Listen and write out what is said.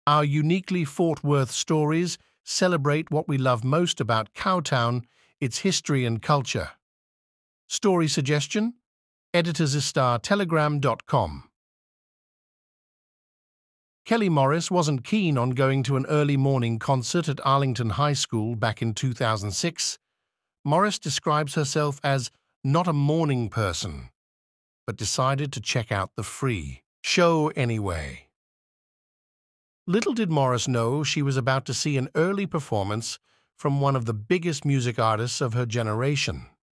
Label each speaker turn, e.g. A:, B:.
A: Our uniquely Fort Worth stories celebrate what we love most about Cowtown, its history and culture. Story suggestion? editorstartelegram.com. Kelly Morris wasn't keen on going to an early morning concert at Arlington High School back in 2006. Morris describes herself as not a morning person, but decided to check out the free show anyway. Little did Morris know she was about to see an early performance from one of the biggest music artists of her generation.